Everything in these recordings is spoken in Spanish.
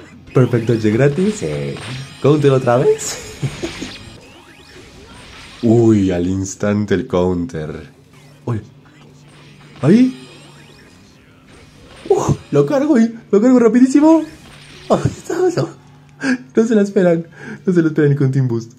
Perfect dodge gratis. Counter otra vez. Uy, al instante el counter. Uy. Ahí. Lo cargo rapidísimo. Oh, no se la esperan. No se lo esperan ni con Team Boost.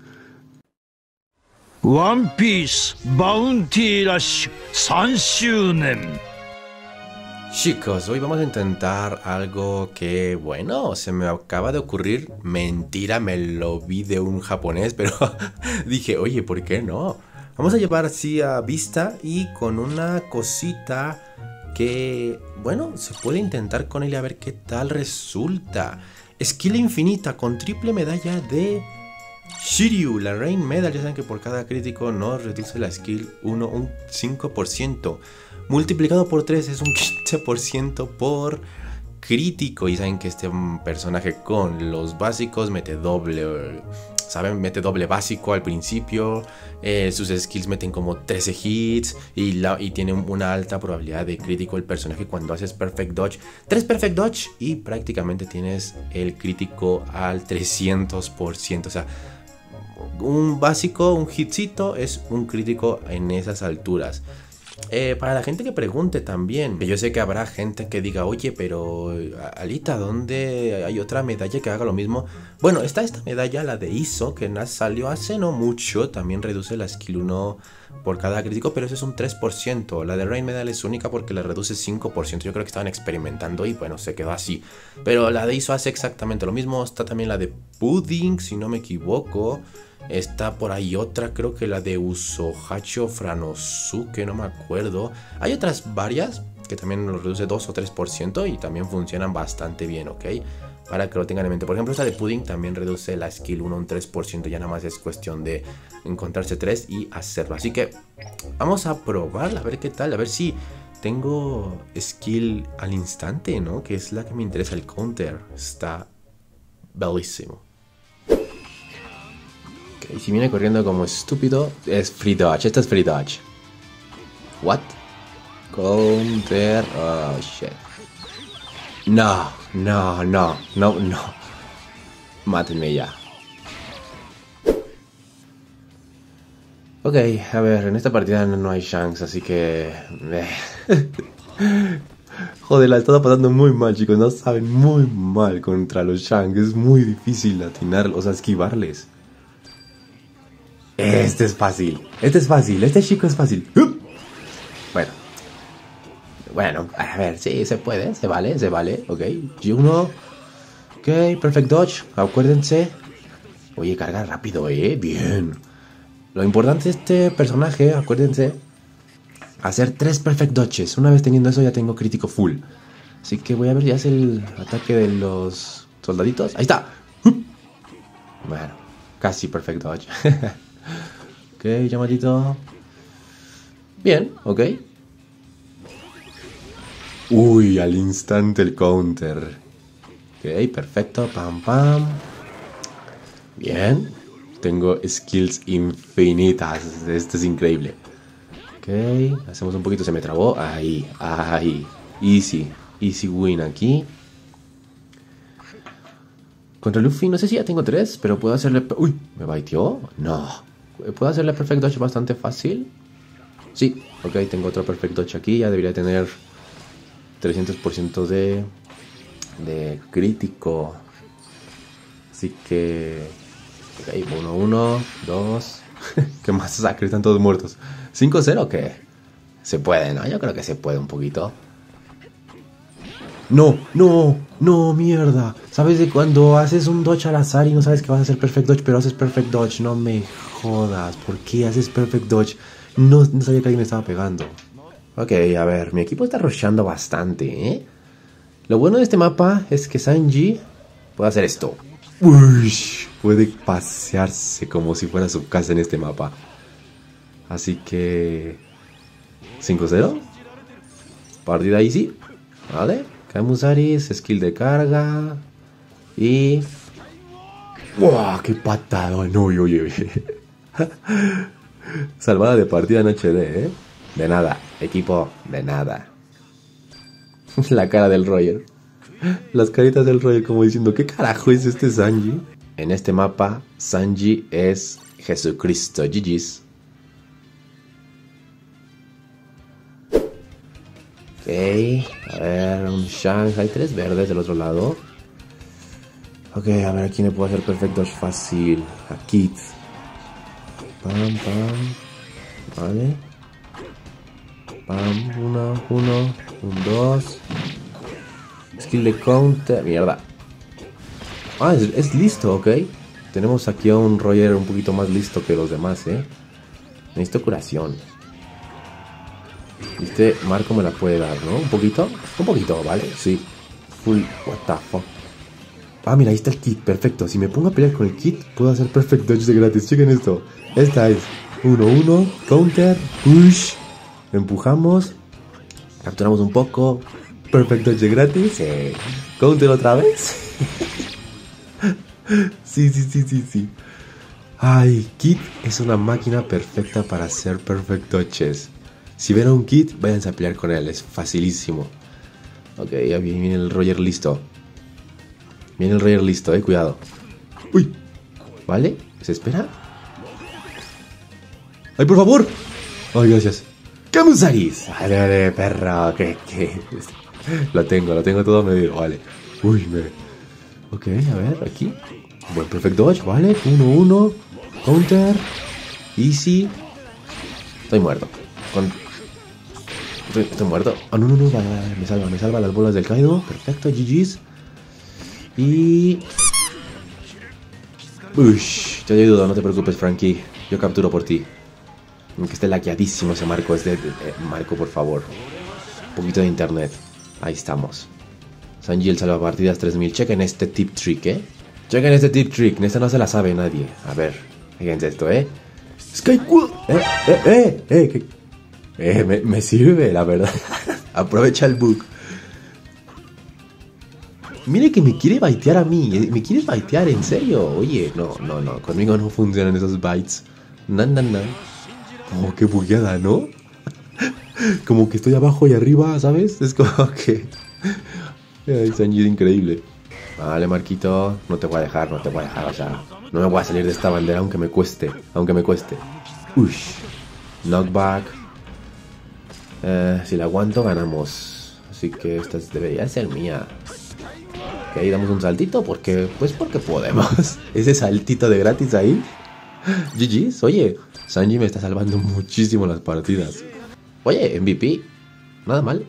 One Piece Bounty Rush 3周年. Chicos, hoy vamos a intentar algo que, bueno, se me acaba de ocurrir. Mentira, me lo vi de un japonés, pero dije, oye, ¿por qué no? Vamos a llevar así a vista y con una cosita que, bueno, se puede intentar con él y a ver qué tal resulta. Skill infinita con triple medalla de Shiryu, la Rain Medal. Ya saben que por cada crítico nos reduce la skill 1 un 5%. Multiplicado por 3 es un 15% por crítico. Y saben que este personaje con los básicos mete doble, ¿saben? Mete doble básico al principio. Sus skills meten como 13 hits. Y tiene una alta probabilidad de crítico el personaje cuando haces Perfect Dodge. 3 Perfect Dodge y prácticamente tienes el crítico al 300%. O sea, un básico, un hitcito es un crítico en esas alturas. Para la gente que pregunte también, yo sé que habrá gente que diga, oye, pero Alita, ¿dónde hay otra medalla que haga lo mismo? Bueno, está esta medalla, la de ISO, que salió hace no mucho, también reduce la skill 1 por cada crítico, pero eso es un 3%. La de Rain Medal es única porque le reduce 5%. Yo creo que estaban experimentando y bueno, se quedó así. Pero la de ISO hace exactamente lo mismo. Está también la de Pudding, si no me equivoco. Está por ahí otra, creo que la de Usohacho Franosuke, no me acuerdo. Hay otras varias que también lo reduce 2 o 3% y también funcionan bastante bien, ¿ok? Para que lo tengan en mente. Por ejemplo, esta de Pudding también reduce la skill 1 un 3%. Ya nada más es cuestión de encontrarse 3 y hacerlo. Así que vamos a probarla, a ver qué tal. A ver si tengo skill al instante, ¿no? Que es la que me interesa, el counter. Está bellísimo. Y si viene corriendo como estúpido, es free dodge. Esta es free dodge. What? Counter. Oh, shit. No. Mátenme ya. Ok, a ver, en esta partida no hay Shanks, así que... Joder, la he estado pasando muy mal, chicos. No saben, muy mal contra los Shanks. Es muy difícil atinarlos, o sea, esquivarles. Este es fácil. Este chico es fácil. Bueno, a ver, sí, se puede, se vale, ok. G1. Ok, Perfect Dodge, acuérdense. Oye, carga rápido, bien. Lo importante de este personaje, acuérdense, hacer 3 Perfect Dodges. Una vez teniendo eso ya tengo crítico full. Así que voy a ver si hace el ataque de los soldaditos. Ahí está. Bueno, casi Perfect Dodge. Ok, llamadito. Bien, ok. Uy, al instante el counter. Ok, perfecto, pam, pam. Bien. Tengo skills infinitas. Esto es increíble. Ok, hacemos un poquito, se me trabó. Ahí. Easy win aquí. Contra Luffy, no sé si ya tengo 3, pero puedo hacerle... Uy, ¿me baiteó? No. ¿Puedo hacerle Perfect Dodge bastante fácil? Sí, ok, tengo otro Perfect Dodge aquí. Ya debería tener 300% de crítico. Así que... Ok, 1-1, 2... ¿Qué más sacre? Están todos muertos. 5-0, ¿qué? Se puede, ¿no? Yo creo que se puede un poquito. No, mierda. ¿Sabes de cuando haces un dodge al azar y no sabes que vas a hacer Perfect Dodge, pero haces Perfect Dodge? No me jodas. ¿Por qué haces Perfect Dodge? No sabía que alguien me estaba pegando. Ok, a ver, mi equipo está rusheando bastante, ¿eh? Lo bueno de este mapa es que Sanji puede hacer esto. Uy, puede pasearse como si fuera su casa en este mapa. Así que... 5-0. Partida easy. Vale. Kamusaris, skill de carga. Y... ¡Wow! ¡Qué patada! No, oye. Salvada de partida en HD, ¿eh? De nada, equipo, de nada. La cara del Roger. Las caritas del Roger como diciendo, ¿qué carajo es este Sanji? En este mapa, Sanji es Jesucristo. GG's. Ok, a ver, un Shanks. Hay 3 verdes del otro lado. Ok, a ver, ¿a quién le puedo hacer perfecto fácil? A Kid. Pam, pam. Vale. Pam, uno, un 2. Skill de counter. Mierda. Ah, es listo, ok. Tenemos aquí a un Roger un poquito más listo que los demás, Necesito curación. Este Marco me la puede dar, ¿no? ¿Un poquito? Un poquito, ¿vale? Sí. Full. What the fuck. Ah, mira, ahí está el kit. Perfecto. Si me pongo a pelear con el kit, puedo hacer perfect dodge de gratis. Chequen esto. Esta es 1-1. Counter. Push. Empujamos. Capturamos un poco. Perfect dodge de gratis. Counter otra vez. Sí. Ay, Kit es una máquina perfecta para hacer perfect dodges. Si ven a un Kit, váyanse a pelear con él. Es facilísimo. Ok, ya viene el Roger listo. Viene el Roger listo, cuidado. Uy. ¿Vale? ¿Se espera? ¡Ay, por favor! ¡Ay, gracias! ¡Camusaris! ¡Vale, perro! ¿Qué? Lo tengo todo medio, vale. Uy, Ok, a ver, aquí. Buen perfect dodge, vale. 1-1. Counter. Easy. Estoy muerto. Estoy muerto. Ah, no. Vale. Me salva las bolas del Kaido. Perfecto, GG's. Y... Ush, te ayudo, no te preocupes, Frankie. Yo capturo por ti. Aunque esté laqueadísimo ese Marco. Marco, por favor. Un poquito de internet. Ahí estamos. Sanji el salvapartidas 3000. Chequen este tip trick, Chequen este tip trick. Esta no se la sabe nadie. A ver, fíjense esto, Skyquad. Me sirve, la verdad. Aprovecha el bug. Mire que me quiere baitear a mí. ¿Me quieres baitear? ¿En serio? Oye, no. Conmigo no funcionan esos bytes. No. Como que bugueada, ¿no? Como que estoy abajo y arriba, ¿sabes? Es como que... Ay, Sanji es increíble. Vale, Marquito. No te voy a dejar, o sea... No me voy a salir de esta bandera aunque me cueste. Ush. Knockback. Si la aguanto, ganamos. Así que esta debería ser mía. Ok, damos un saltito porque podemos. Ese saltito de gratis ahí. GG's, oye, Sanji me está salvando muchísimo las partidas. Oye, MVP, nada mal.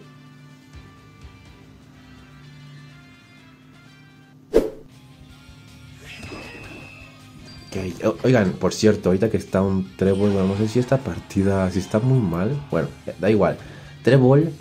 Okay. Oigan, por cierto, ahorita que está un Trébol, no sé si esta partida, si está muy mal. Bueno, da igual. Trébol,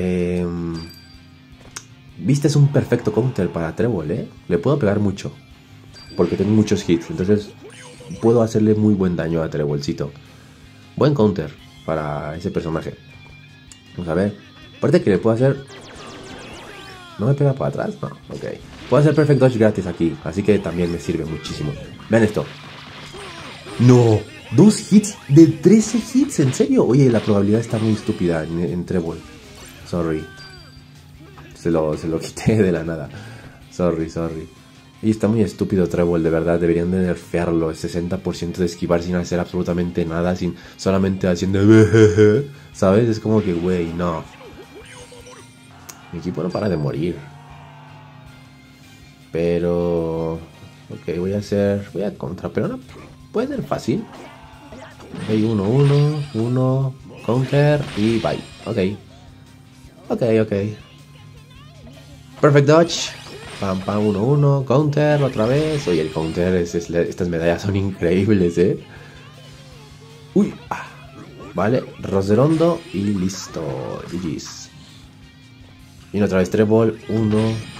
viste, es un perfecto counter para Trébol, Le puedo pegar mucho, porque tengo muchos hits, entonces puedo hacerle muy buen daño a Trébolcito. Buen counter para ese personaje. Vamos a ver. Aparte que le puedo hacer... ¿No me pega para atrás? No, ok. Puedo hacer perfect dodge gratis aquí, así que también me sirve muchísimo. Vean esto. ¡No! 2 hits de 13 hits, ¿en serio? Oye, la probabilidad está muy estúpida en Trébol. Sorry. Se lo quité de la nada. Sorry. Y está muy estúpido Trébol, de verdad. Deberían de nerfearlo. El 60% de esquivar sin hacer absolutamente nada. Solamente haciendo... ¿Sabes? Es como que, güey, no. Mi equipo no para de morir. Pero... Ok, voy a contra, pero no. Puede ser fácil. Ok, 1, counter y bye. Ok. Perfect dodge. Pam, 1, counter otra vez. Oye, el counter, estas medallas son increíbles, Uy, vale, Roserondo y listo. GG's. Y otra vez Trébol. 1,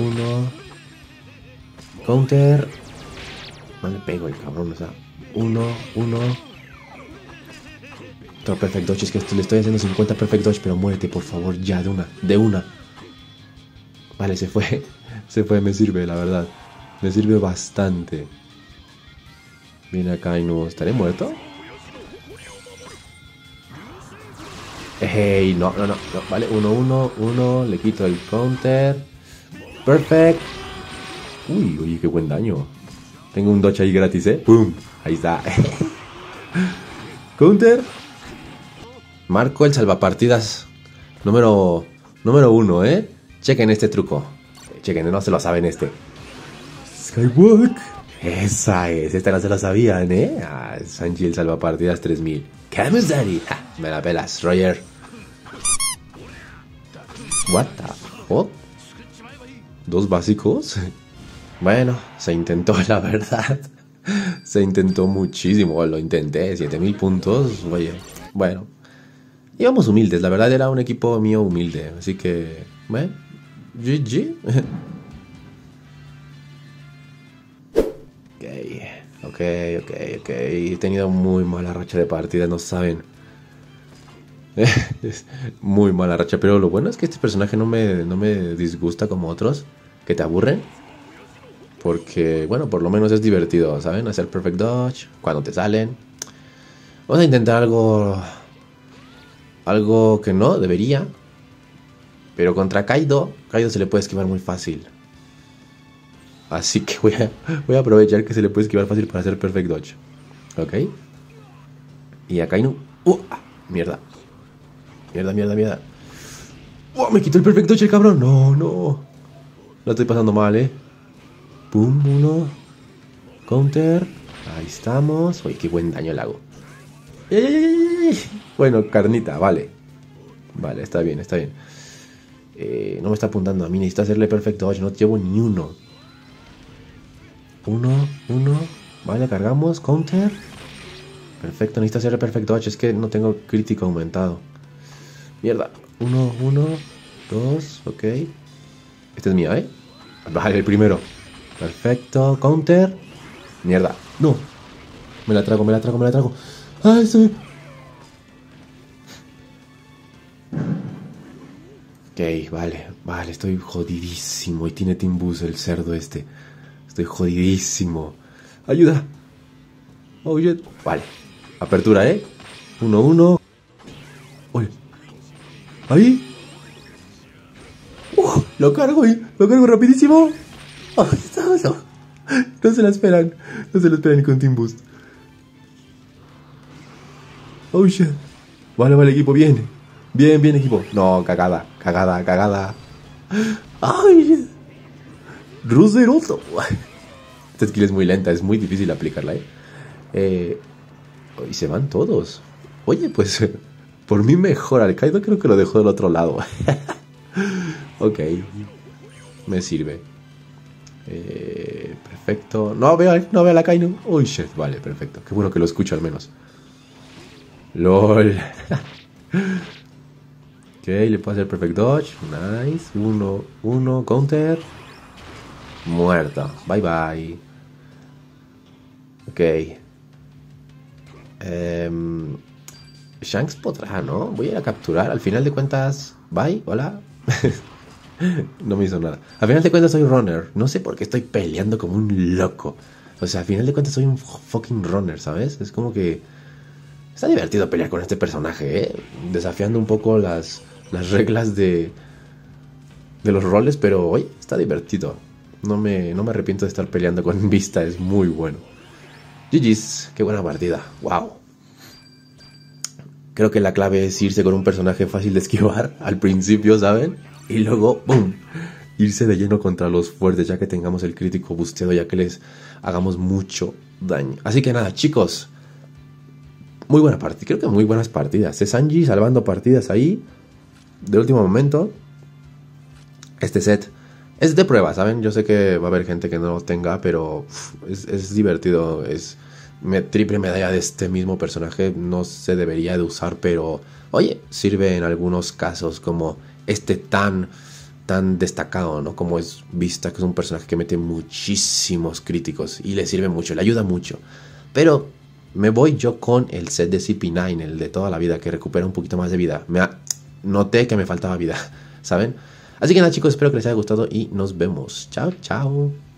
counter. No le pego el cabrón, o sea. 1. Otro perfect dodge, es que le estoy haciendo 50 perfect dodge, pero muérete, por favor, ya, de una. Vale, se fue, me sirve, la verdad. Me sirve bastante. Viene acá y no... ¿Estaré muerto? Hey, no. Vale, 1, le quito el counter. Perfect. Uy, oye, qué buen daño. Tengo un dodge ahí gratis, ¡Pum! Ahí está. Counter. Marco el salvapartidas número 1, Chequen este truco. Chequen, no se lo saben este. Skywalk. Esa es, esta no se la sabían, Sanji el salvapartidas 3000. Camus Daddy. Me la pelas, Roger. What the fuck? ¿2 básicos? Bueno, se intentó, la verdad. Se intentó muchísimo, lo intenté, 7000 puntos, oye, bueno. Íbamos humildes, la verdad era un equipo mío humilde, así que, bueno, GG. Ok. He tenido muy mala racha de partidas, no saben. Muy mala racha, pero lo bueno es que este personaje no me disgusta como otros, que te aburren. Porque, bueno, por lo menos es divertido, ¿saben? Hacer Perfect Dodge cuando te salen. Vamos a intentar algo que no debería. Pero contra Kaido se le puede esquivar muy fácil. Así que voy a aprovechar que se le puede esquivar fácil para hacer Perfect Dodge. Ok. Y a Kainu. Mierda. Mierda. Me quitó el Perfect Dodge el cabrón. No. Lo estoy pasando mal, Pum, 1. Counter. Ahí estamos. Oye, qué buen daño le hago. Bueno, carnita, vale. Vale, está bien. No me está apuntando a mí. Necesito hacerle Perfect Dodge. No llevo ni uno. 1. Vale, cargamos. Counter. Perfecto, necesito hacerle Perfect Dodge. Es que no tengo crítico aumentado. Mierda. 1, 2. Ok. Este es mío, Vale, el primero. Perfecto, counter. Mierda, no. Me la trago. Ay, estoy... Ok, vale, estoy jodidísimo. Y tiene Team Boost el cerdo este. Estoy jodidísimo. Ayuda. Oh, shit. Vale, apertura, 1. Oye. Ahí. Lo cargo rapidísimo. No se la esperan ni con Team Boost. Oh shit. Vale, equipo, bien equipo. No, cagada. Ay, shit. Ruseroso. Esta skill es muy lenta, es muy difícil aplicarla, y se van todos. Oye, pues por mí mejor. Al Kaido creo que lo dejó del otro lado. Ok, me sirve. Perfecto. No veo a la Kainu. Uy, shit, vale, perfecto. Qué bueno que lo escucho al menos. LOL. Ok, le puedo hacer Perfect Dodge. Nice. 1, counter. Muerto. Bye. Ok. Shanks podrá, ¿no? Voy a ir a capturar. Al final de cuentas. Bye, hola. No me hizo nada. Al final de cuentas soy runner. No sé por qué estoy peleando como un loco. O sea, al final de cuentas soy un fucking runner, ¿sabes? Es como que... Está divertido pelear con este personaje, desafiando un poco las reglas de los roles. Pero, oye, está divertido. No me arrepiento de estar peleando con Vista. Es muy bueno. GG's, qué buena partida. Wow. Creo que la clave es irse con un personaje fácil de esquivar al principio, ¿saben? Y luego, ¡boom!, irse de lleno contra los fuertes, ya que tengamos el crítico busteado, ya que les hagamos mucho daño. Así que nada, chicos, muy buena partida, creo que muy buenas partidas. Sanji salvando partidas ahí, de último momento. Este set es de prueba, ¿saben? Yo sé que va a haber gente que no lo tenga, pero es divertido. Es triple medalla de este mismo personaje, no se debería de usar, pero oye, sirve en algunos casos, como este tan destacado, ¿no? Como es Vista, que es un personaje que mete muchísimos críticos y le sirve mucho, le ayuda mucho. Pero me voy yo con el set de CP9, el de toda la vida, que recupera un poquito más de vida. Noté que me faltaba vida, ¿saben? Así que nada, chicos, espero que les haya gustado y nos vemos. Chao.